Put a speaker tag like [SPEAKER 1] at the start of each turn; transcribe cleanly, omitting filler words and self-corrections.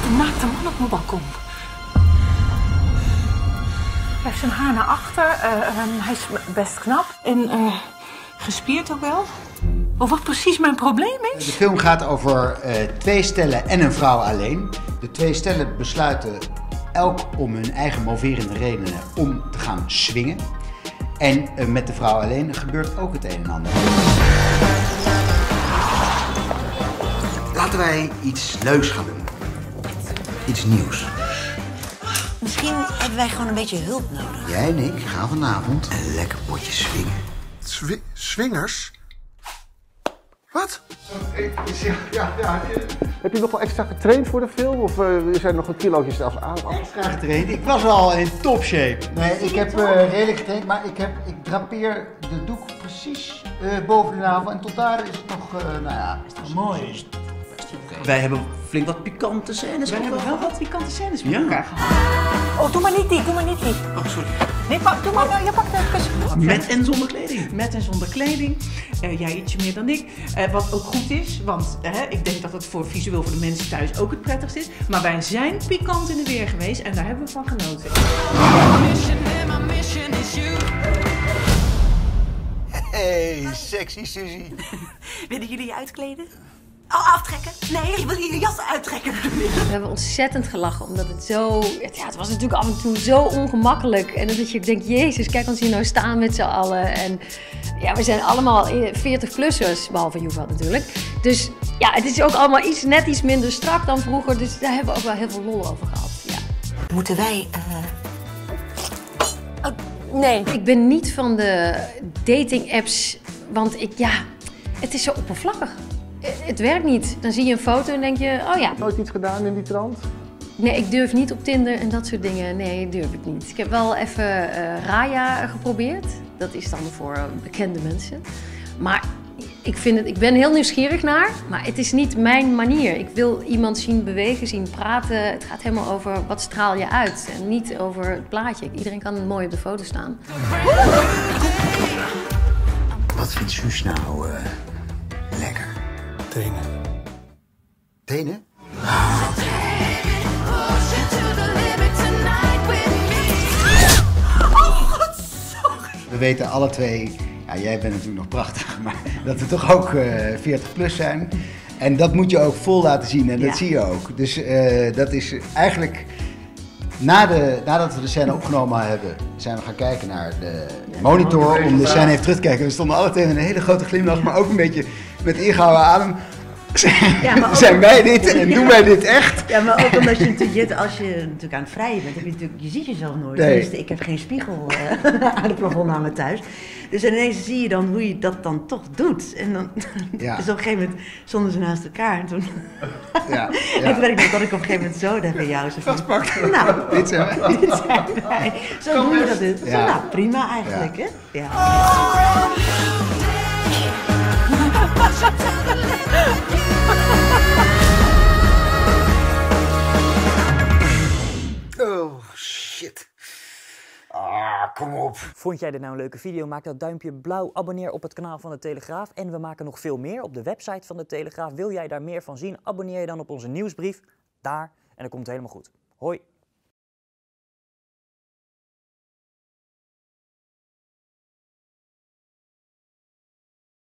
[SPEAKER 1] een naakte man op mijn balkon. Hij heeft zijn haar naar achter. Hij is best knap. En gespierd ook wel. Of wat precies mijn probleem is?
[SPEAKER 2] De film gaat over 2 stellen en een vrouw alleen. De 2 stellen besluiten elk om hun eigen moverende redenen om te gaan swingen. En met de vrouw alleen gebeurt ook het een en ander. Laten wij iets leuks gaan doen. Iets nieuws.
[SPEAKER 3] Misschien hebben wij gewoon een beetje hulp nodig.
[SPEAKER 2] Jij en ik gaan vanavond een lekker potje swingen.
[SPEAKER 4] Swingers? Wat?
[SPEAKER 5] Ja. Heb je nog wel extra getraind voor de film? Of zijn er nog een kilootjes zelfs aan?
[SPEAKER 2] Extra getraind. Ik was al in topshape. Nee, ik heb redelijk getraind, maar ik drapeer de doek precies boven de navel. En tot daar is het nog, is het mooi.
[SPEAKER 6] Wij hebben flink wat pikante scènes.
[SPEAKER 1] We hebben wel wat pikante scènes met elkaar gehad. Oh, doe maar niet die.
[SPEAKER 6] Oh, sorry.
[SPEAKER 1] Nee, doe maar, je pakt het kussen.
[SPEAKER 6] Met en zonder kleding.
[SPEAKER 1] Met en zonder kleding. Jij ietsje meer dan ik. Wat ook goed is, want ik denk dat het visueel voor de mensen thuis ook het prettigst is. Maar wij zijn pikant in de weer geweest en daar hebben we van genoten.
[SPEAKER 2] Hey, sexy Suzy.
[SPEAKER 3] Willen jullie je uitkleden? Oh, aftrekken? Nee, ik wil je jas uittrekken.
[SPEAKER 7] We hebben ontzettend gelachen, omdat het zo... Ja, het was natuurlijk af en toe zo ongemakkelijk. En dat je denkt, jezus, kijk ons hier nou staan met z'n allen. En ja, we zijn allemaal 40-plussers, behalve Joevat natuurlijk. Dus ja, het is ook allemaal net iets minder strak dan vroeger. Dus daar hebben we ook wel heel veel lol over gehad, ja.
[SPEAKER 3] Moeten wij...
[SPEAKER 7] Nee, ik ben niet van de dating-apps, want het is zo oppervlakkig. Het werkt niet. Dan zie je een foto en denk je, oh ja.
[SPEAKER 5] Nooit iets gedaan in die trant?
[SPEAKER 7] Nee, ik durf niet op Tinder en dat soort dingen. Nee, durf ik niet. Ik heb wel even Raya geprobeerd. Dat is dan voor bekende mensen. Maar ik ben heel nieuwsgierig naar, maar het is niet mijn manier. Ik wil iemand zien bewegen, zien praten. Het gaat helemaal over wat straal je uit en niet over het plaatje. Iedereen kan mooi op de foto staan.
[SPEAKER 2] Wat vindt Suus nou lekker?
[SPEAKER 4] Tenen.
[SPEAKER 2] Tenen? We weten alle twee, ja, jij bent natuurlijk nog prachtig, maar dat we toch ook 40 plus zijn. En dat moet je ook vol laten zien en dat zie je ook. Dus dat is eigenlijk, nadat we de scène opgenomen hebben, zijn we gaan kijken naar de monitor om de scène even terug te kijken. We stonden alle twee met een hele grote glimlach, maar ook een beetje met ingehouden adem. Zijn wij dit en doen wij dit echt?
[SPEAKER 3] Ja, maar ook omdat als je natuurlijk aan het vrijen bent, je ziet jezelf nooit.
[SPEAKER 2] Nee.
[SPEAKER 3] Dus ik heb geen spiegel aan het plafond hangen thuis. Dus ineens zie je dan hoe je dat dan toch doet. En dan dus op een gegeven moment stonden ze naast elkaar. En toen, en toen werd ik dat ik op een gegeven moment zo daar bij jou
[SPEAKER 2] vastpakken.
[SPEAKER 3] Nou,
[SPEAKER 2] dit zijn wij.
[SPEAKER 3] Dit zijn wij. Zo doen we dat dus. Ja. Nou, prima eigenlijk, hè? Ja.
[SPEAKER 2] Oh, shit. Ah, kom op.
[SPEAKER 8] Vond jij dit nou een leuke video? Maak dat duimpje blauw, abonneer op het kanaal van De Telegraaf. En we maken nog veel meer op de website van De Telegraaf. Wil jij daar meer van zien? Abonneer je dan op onze nieuwsbrief. Daar. En dan komt het helemaal goed. Hoi.